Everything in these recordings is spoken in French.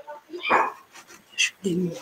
Je l'ai.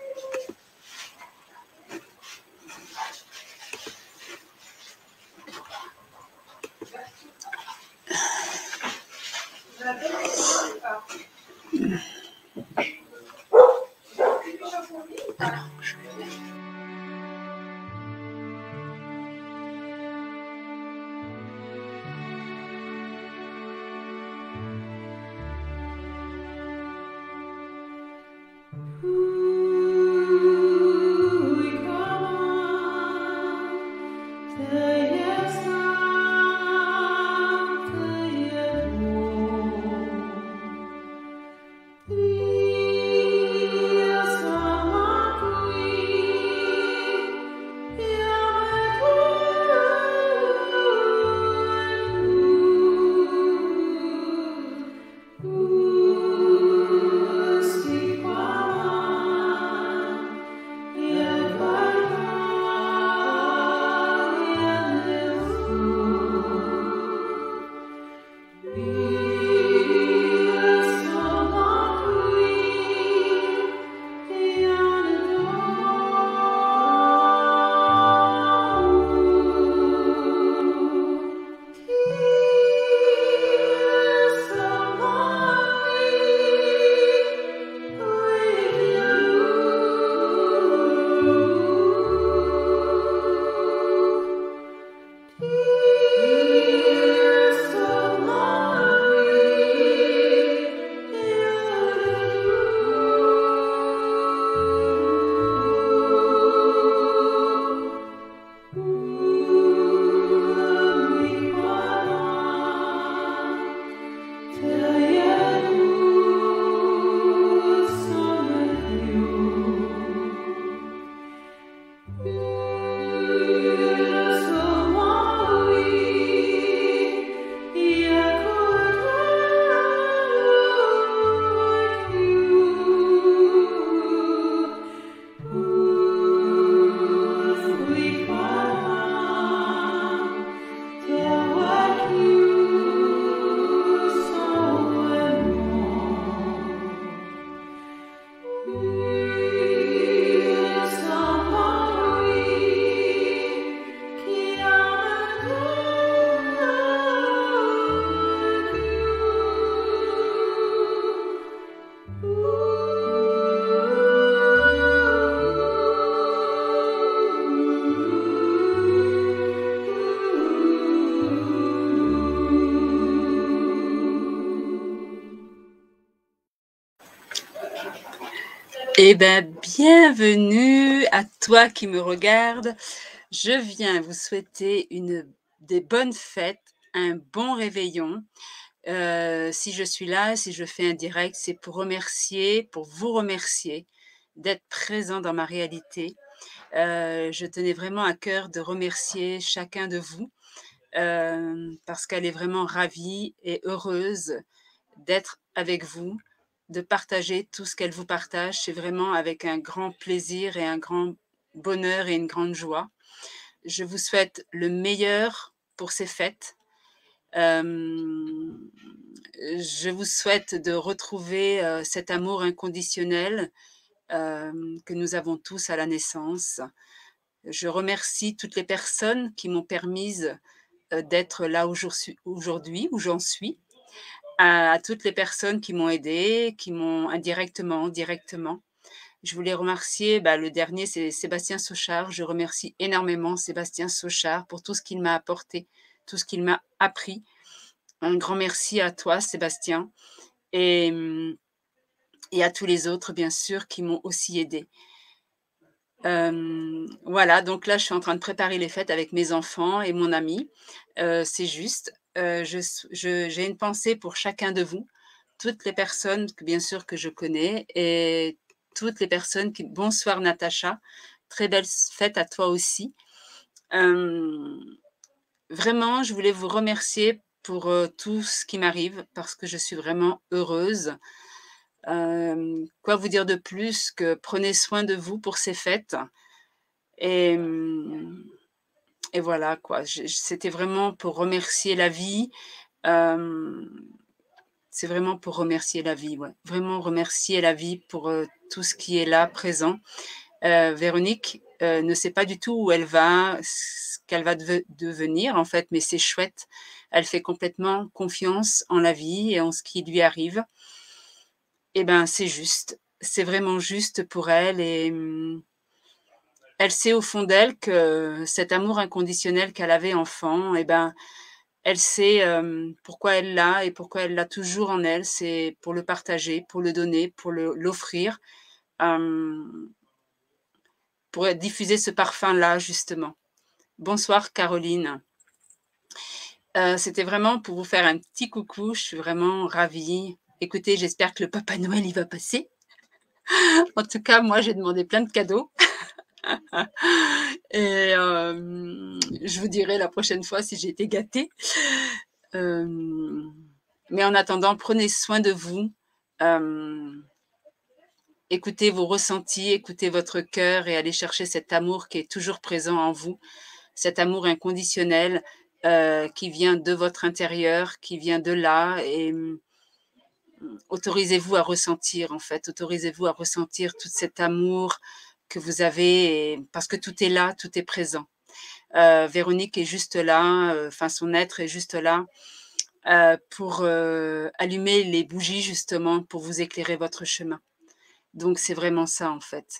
Eh bien, bienvenue à toi qui me regarde. Je viens vous souhaiter des bonnes fêtes, un bon réveillon. Si je suis là, si je fais un direct, c'est pour vous remercier d'être présent dans ma réalité. Je tenais vraiment à cœur de remercier chacun de vous parce qu'elle est vraiment ravie et heureuse d'être avec vous, de partager tout ce qu'elle vous partage. C'est vraiment avec un grand plaisir et un grand bonheur et une grande joie. Je vous souhaite le meilleur pour ces fêtes. Je vous souhaite de retrouver cet amour inconditionnel que nous avons tous à la naissance. Je remercie toutes les personnes qui m'ont permise d'être là aujourd'hui, où j'en suis. À toutes les personnes qui m'ont aidée, qui m'ont indirectement, directement. Je voulais remercier, le dernier, c'est Sébastien Sauchard. Je remercie énormément Sébastien Sauchard pour tout ce qu'il m'a apporté, tout ce qu'il m'a appris. Un grand merci à toi, Sébastien, et à tous les autres, bien sûr, qui m'ont aussi aidée. Voilà, donc là, je suis en train de préparer les fêtes avec mes enfants et mon ami. C'est juste. J'ai une pensée pour chacun de vous, toutes les personnes bien sûr que je connais et toutes les personnes qui... Bonsoir Natacha, très belle fête à toi aussi. Vraiment, je voulais vous remercier pour tout ce qui m'arrive parce que je suis vraiment heureuse. Quoi vous dire de plus que prenez soin de vous pour ces fêtes et voilà quoi. C'était vraiment pour remercier la vie. C'est vraiment pour remercier la vie, ouais. Vraiment remercier la vie pour, tout ce qui est là, présent. Véronique, ne sait pas du tout où elle va, ce qu'elle va devenir en fait, mais c'est chouette. Elle fait complètement confiance en la vie et en ce qui lui arrive. Et ben, c'est juste. C'est vraiment juste pour elle et elle sait au fond d'elle que cet amour inconditionnel qu'elle avait enfant et ben, elle sait, pourquoi elle l'a et pourquoi elle l'a toujours en elle. C'est pour le partager, pour le donner, pour l'offrir, hem, pour diffuser ce parfum-là justement. Bonsoir Caroline. C'était vraiment pour vous faire un petit coucou, je suis vraiment ravie. Écoutez, j'espère que le Papa Noël, il va passer. En tout cas, moi, j'ai demandé plein de cadeaux et je vous dirai la prochaine fois si j'ai été gâtée. Mais en attendant, prenez soin de vous, hem, écoutez vos ressentis, écoutez votre cœur et allez chercher cet amour qui est toujours présent en vous, cet amour inconditionnel, qui vient de votre intérieur, qui vient de là et autorisez-vous à ressentir, en fait. Autorisez-vous à ressentir tout cet amour que vous avez et parce que tout est là, tout est présent. Véronique est juste là, enfin son être est juste là, pour, allumer les bougies justement pour vous éclairer votre chemin. Donc c'est vraiment ça, en fait.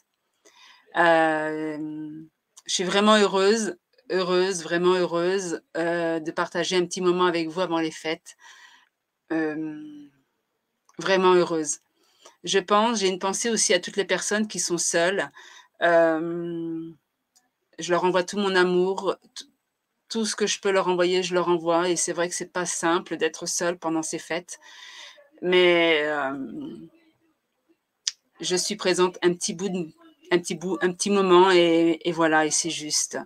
Je suis vraiment heureuse, vraiment heureuse, de partager un petit moment avec vous avant les fêtes. Hem, Vraiment heureuse. J'ai une pensée aussi à toutes les personnes qui sont seules. Hem, je leur envoie tout mon amour, tout ce que je peux leur envoyer, je leur envoie et c'est vrai que c'est pas simple d'être seule pendant ces fêtes, mais je suis présente un petit moment et voilà et c'est juste.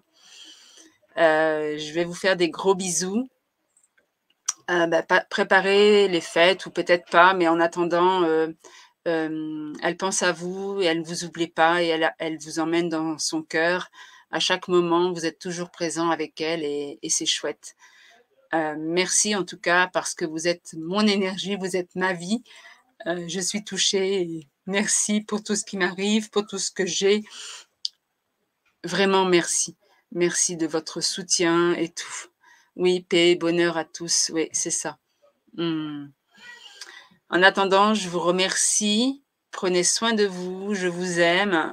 Je vais vous faire des gros bisous. Bah, pa préparez les fêtes ou peut-être pas, mais en attendant, elle pense à vous et elle ne vous oublie pas et elle vous emmène dans son cœur. À chaque moment, vous êtes toujours présent avec elle et c'est chouette. Merci en tout cas parce que vous êtes mon énergie, vous êtes ma vie. Je suis touchée et merci pour tout ce qui m'arrive, pour tout ce que j'ai. Vraiment merci. Merci de votre soutien et tout. Oui, paix et bonheur à tous. Oui, c'est ça. Mmh. En attendant, je vous remercie. Prenez soin de vous, je vous aime,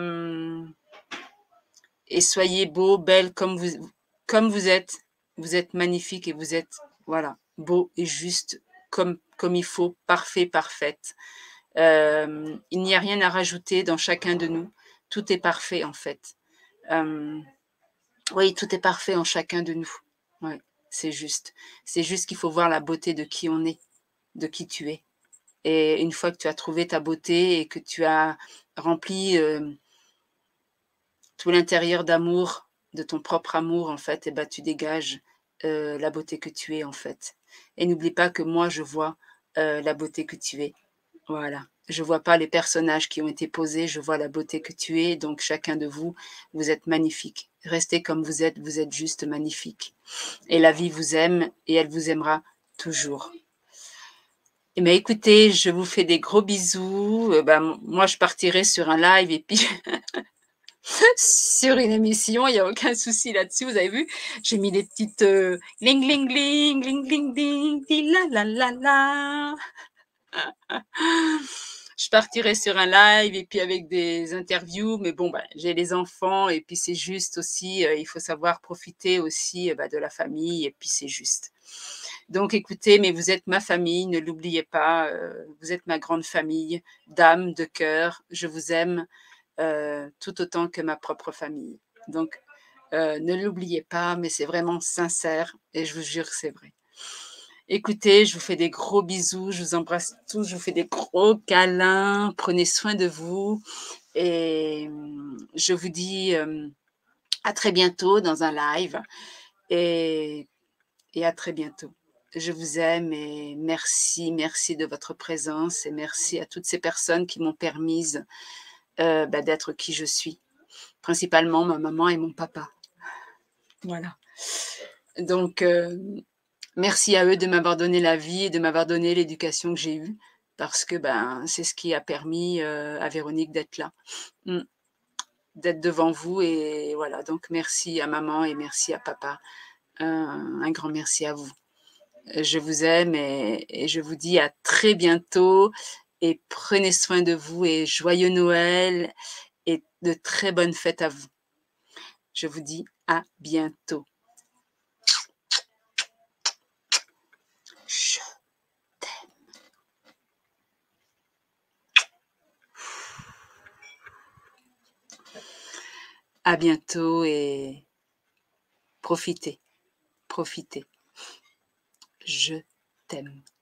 et soyez beaux, belles comme vous êtes. Vous êtes magnifiques et vous êtes, voilà, beaux et justes comme il faut, parfait, parfaite. Il n'y a rien à rajouter dans chacun de nous. Tout est parfait, en fait. Hem, oui, tout est parfait en chacun de nous. Ouais, c'est juste. C'est juste qu'il faut voir la beauté de qui on est, de qui tu es. Et une fois que tu as trouvé ta beauté et que tu as rempli, tout l'intérieur d'amour, de ton propre amour en fait et bah, tu dégages, la beauté que tu es en fait. Et n'oublie pas que moi je vois, la beauté que tu es. Voilà. Je vois pas les personnages qui ont été posés, je vois la beauté que tu es, donc chacun de vous, vous êtes magnifique. Restez comme vous êtes juste magnifique. Et la vie vous aime et elle vous aimera toujours. Eh bien, écoutez, je vous fais des gros bisous. Moi, je partirai sur un live et puis sur une émission, il y a aucun souci là-dessus. Vous avez vu? J'ai mis des petites, gling gling gling, gling gling ding, di la la la la. Je partirai sur un live et puis avec des interviews, mais bon, bah, j'ai les enfants et puis c'est juste aussi, il faut savoir profiter aussi, bah, de la famille et puis c'est juste. Donc écoutez, mais vous êtes ma famille, ne l'oubliez pas, vous êtes ma grande famille d'âme, de cœur. Je vous aime, tout autant que ma propre famille. Donc, ne l'oubliez pas, mais c'est vraiment sincère et je vous jure que c'est vrai. Écoutez, je vous fais des gros bisous, je vous embrasse tous, je vous fais des gros câlins, prenez soin de vous et je vous dis, à très bientôt dans un live et à très bientôt. Je vous aime et merci, merci de votre présence et merci à toutes ces personnes qui m'ont permise, bah, d'être qui je suis. Principalement ma maman et mon papa. Voilà. Donc Merci à eux de m'avoir donné la vie et de m'avoir donné l'éducation que j'ai eue parce que, ben, c'est ce qui a permis, à Véronique d'être là. Mmh. D'être devant vous et voilà, donc merci à maman et merci à papa. Un grand merci à vous. Je vous aime et je vous dis à très bientôt et prenez soin de vous et joyeux Noël et de très bonnes fêtes à vous. Je vous dis à bientôt. Je À bientôt et profitez, profitez. Je t'aime.